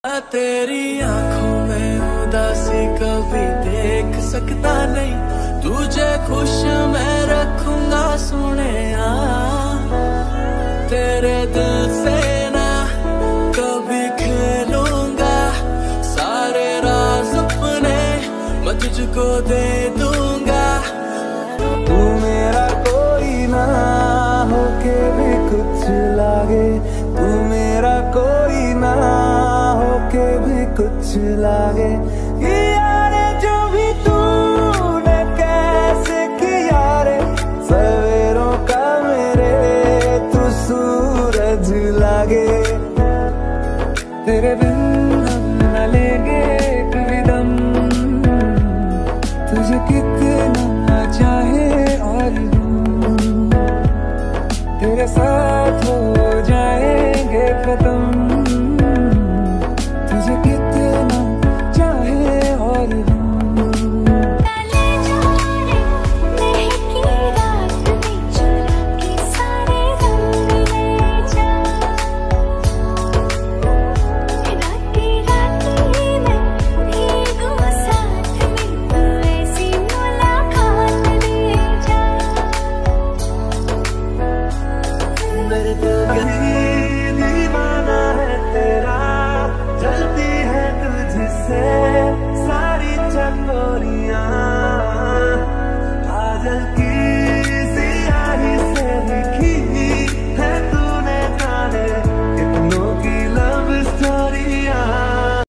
तेरी आंखों में उदासी कभी देख सकता नहीं, तुझे खुश मैं रखूंगा सोने। तेरे दिल से ना कभी खेलूंगा, सारे राज अपने मैं तुझको दे दूंगा। तू मेरा कोई ना होके भी कुछ लागे, तू मेरा कोई ना होके भी कुछ लागे। यारे जो भी तूने कैसे किया रे, सवेरों का मेरे तू सूरज लागे। तेरे बिन हम न लेंगे कभी दम, तुझे कितना चाहे और हम तेरे साथ हो जाएंगे खत्म।